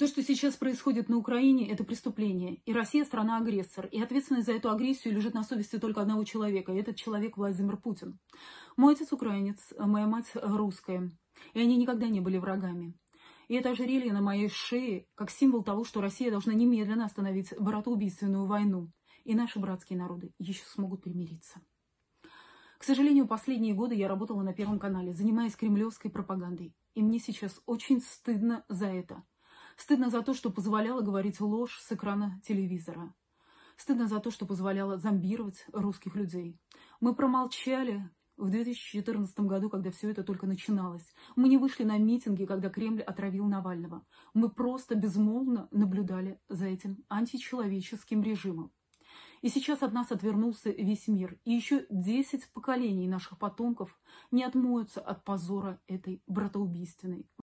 То, что сейчас происходит на Украине, это преступление. И Россия – страна-агрессор. И ответственность за эту агрессию лежит на совести только одного человека. И этот человек – Владимир Путин. Мой отец украинец, моя мать русская. И они никогда не были врагами. И это ожерелье на моей шее как символ того, что Россия должна немедленно остановить братоубийственную войну. И наши братские народы еще смогут примириться. К сожалению, последние годы я работала на Первом канале, занимаясь кремлевской пропагандой. И мне сейчас очень стыдно за это. Стыдно за то, что позволяла говорить ложь с экрана телевизора. Стыдно за то, что позволяла зомбировать русских людей. Мы промолчали в 2014 году, когда все это только начиналось. Мы не вышли на митинги, когда Кремль отравил Навального. Мы просто безмолвно наблюдали за этим античеловеческим режимом. И сейчас от нас отвернулся весь мир. И еще 10 поколений наших потомков не отмоются от позора этой братоубийственной